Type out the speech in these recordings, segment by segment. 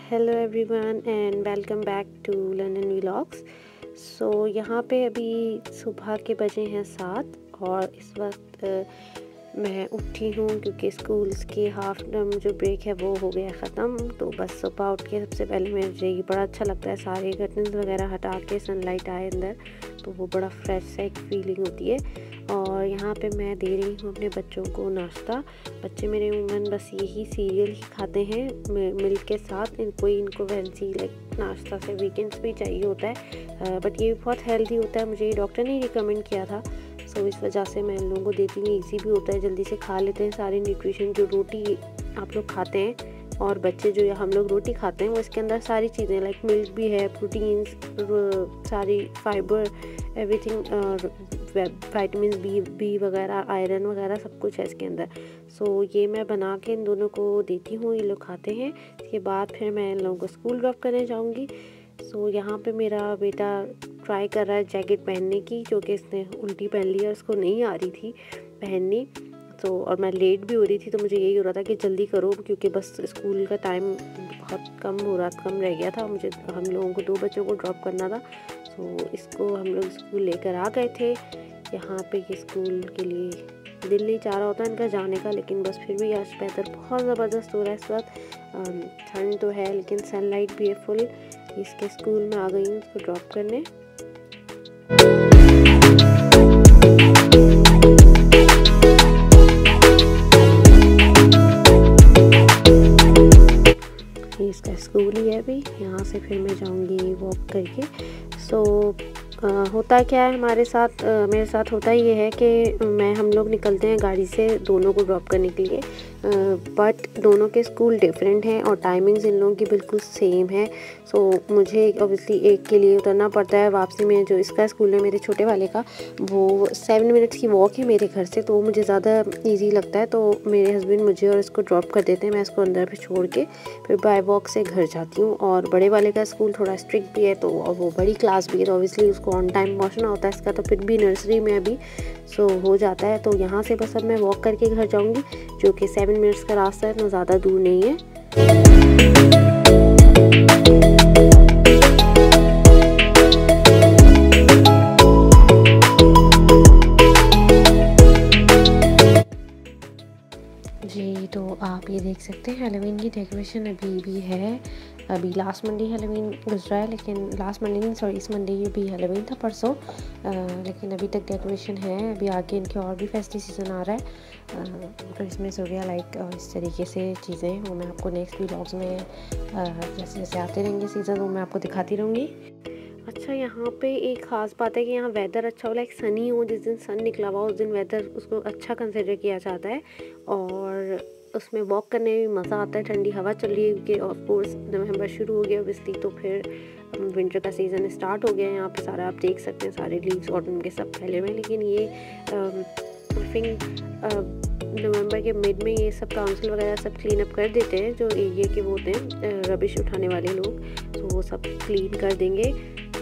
Hello everyone and welcome back to London vlogs. यहाँ पे अभी सुबह के बजे हैं 7 और इस वक्त मैं उठी हूँ क्योंकि स्कूल्स की हाफ टर्म जो ब्रेक है वो हो गया ख़त्म। तो बस सुबह उठ के सबसे पहले मुझे ये बड़ा अच्छा लगता है, सारे कर्टन्स वगैरह हटा के सनलाइट आए अंदर तो वो बड़ा फ्रेश सा एक फीलिंग होती है। और यहाँ पे मैं दे रही हूँ अपने बच्चों को नाश्ता। बच्चे मेरे उमूमन बस यही सीरियल ही खाते हैं मिल्क के साथ। इनको फैंसी लाइक नाश्ता से वीकेंड्स भी चाहिए होता है, बट ये बहुत हेल्दी होता है, मुझे ये डॉक्टर ने रिकमेंड किया था। इस वजह से मैं इन लोगों को देती हूँ, ईजी भी होता है, जल्दी से खा लेते हैं सारे न्यूट्रिशन। जो रोटी आप लोग खाते हैं और बच्चे जो हम लोग रोटी खाते हैं वो इसके अंदर सारी चीज़ें लाइक मिल्क भी है, प्रोटीन्स, सारी फाइबर, एवरीथिंग, विटामिन बी वगैरह, आयरन वगैरह सब कुछ है इसके अंदर। ये मैं बना के इन दोनों को देती हूँ, ये लोग खाते हैं। इसके बाद फिर मैं इन लोगों को स्कूल ड्रॉप करने जाऊँगी। यहाँ पे मेरा बेटा ट्राई कर रहा है जैकेट पहनने की, जो कि इसने उल्टी पहन ली है, उसको नहीं आ रही थी पहननी। और मैं लेट भी हो रही थी तो मुझे यही हो रहा था कि जल्दी करो क्योंकि बस स्कूल का टाइम बहुत कम रह गया था। मुझे हम लोगों को 2 बच्चों को ड्रॉप करना था। इसको हम लोग स्कूल लेकर आ गए थे। यहाँ पे ये स्कूल के लिए दिल नहीं चाह रहा होता इनका जाने का, लेकिन बस फिर भी आज वेदर बहुत ज़बरदस्त हो रहा है इस वक्त। ठंड तो है लेकिन सनलाइट भी है फुल। इसके स्कूल में आ गई हूँ उसको ड्रॉप करने। इसका स्कूल ही है अभी। यहाँ से फिर मैं जाऊँगी वॉक करके। होता क्या है हमारे साथ, मेरे साथ होता ये है कि हम लोग निकलते हैं गाड़ी से दोनों को ड्रॉप करने के लिए, बट दोनों के स्कूल डिफरेंट हैं और टाइमिंग्स इन लोगों की बिल्कुल सेम है। मुझे ऑब्वियसली एक के लिए उतरना पड़ता है। वापसी में जो इसका स्कूल है मेरे छोटे वाले का, वो 7 मिनट्स की वॉक है मेरे घर से, तो वो मुझे ज़्यादा ईजी लगता है। तो मेरे हस्बैंड मुझे और इसको ड्रॉप कर देते हैं, मैं इसको अंदर पे छोड़ के फिर बाय वॉक से घर जाती हूँ। और बड़े वाले का स्कूल थोड़ा स्ट्रिक्ट भी है, तो वो बड़ी क्लास भी है, तो ऑब्वियसली उसको ऑन टाइम पहुँचना होता है इसका, तो फिर भी नर्सरी में अभी हो जाता है। तो यहाँ से बस अब मैं वॉक करके घर जाऊँगी, जो कि 7 मिनट्स का रास्ता है, इतना ज़्यादा दूर नहीं है। जी, तो आप ये देख सकते हैं हैलोवीन की डेकोरेशन अभी भी है। अभी लास्ट मंडे हैलोवीन गुजरा है, लेकिन लास्ट मंडे नहीं, सॉरी, इस मंडे भी हैलोवीन था परसों, लेकिन अभी तक डेकोरेशन है। अभी आगे इनके और भी फेस्टिव सीज़न आ रहा है, क्रिसमस हो गया, लाइक इस तरीके से चीज़ें वो मैं आपको नेक्स्ट व्लॉग्स में जैसे जैसे आते रहेंगे सीज़न, वो मैं आपको दिखाती रहूँगी। अच्छा, यहाँ पे एक ख़ास बात है कि यहाँ वेदर अच्छा हो, लाइक सनी हो, जिस दिन सन निकला हुआ उस दिन वेदर उसको अच्छा कंसिडर किया जाता है और उसमें वॉक करने में मज़ा आता है। ठंडी हवा चल रही है क्योंकि ऑफ कोर्स नवंबर शुरू हो गया ऑब्वियसली, तो फिर विंटर का सीज़न स्टार्ट हो गया है। यहाँ पे सारा आप देख सकते हैं, सारे लीव्स ऑटम के सब फैले हुए हैं, लेकिन ये आई थिंक नवंबर के मिड में ये सब काउंसिल वगैरह सब क्लीन अप कर देते हैं। जो एरिया के वो होते हैं रबिश उठाने वाले लोग, तो वो सब क्लीन कर देंगे।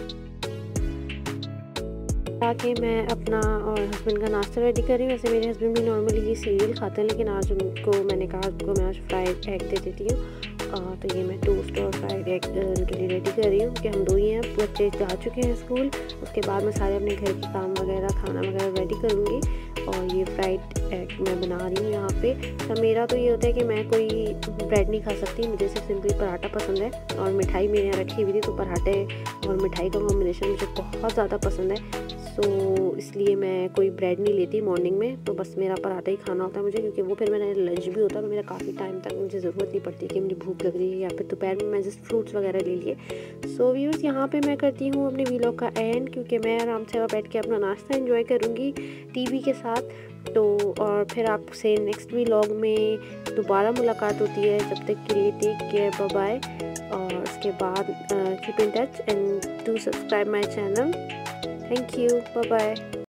ताकि मैं अपना और हस्बैंड का नाश्ता रेडी कर रही हूँ। वैसे मेरे हस्बैंड भी नॉर्मली ये सीरियल खाते हैं, लेकिन आज उनको मैंने कहा उनको मैं आज फ्राइड एग दे देती हूँ। तो ये मैं टोस्ट और फ्राइड एग उनके लिए रेडी कर रही हूँ कि हम 2 ही हैं, बच्चे जा चुके हैं स्कूल। उसके बाद मैं सारे अपने घर के काम वगैरह, खाना वगैरह रेडी करूँगी। और ये फ्राइड एग मैं बना रही हूँ यहाँ पे। तो मेरा तो ये होता है कि मैं कोई ब्रेड नहीं खा सकती, मुझे सिर्फ सिंपली पराठा पसंद है। और मिठाई मेरे यहाँ रखी हुई थी, तो पराठे और मिठाई का कॉम्बिनेशन मुझे बहुत ज़्यादा पसंद है। इसलिए मैं कोई ब्रेड नहीं लेती मॉर्निंग में, तो बस मेरा पराठा ही खाना होता है मुझे, क्योंकि वो फिर मेरा लंच भी होता है। तो मेरा काफ़ी टाइम तक मुझे ज़रूरत नहीं पड़ती कि मुझे भूख लग रही है, या फिर दोपहर में मैं जस्ट फ्रूट्स वगैरह ले लिए। व्यूअर्स, यहाँ पे मैं करती हूँ अपने व्लॉग का एंड, क्योंकि मैं आराम से बैठ के अपना नाश्ता एंजॉय करूँगी टीवी के साथ। और फिर आपसे नेक्स्ट व्लॉग में दोबारा मुलाकात होती है। जब तक के लिए टेक केयर, बाय बाय। और उसके बाद keep in touch and do subscribe my channel. Thank you. Bye-bye.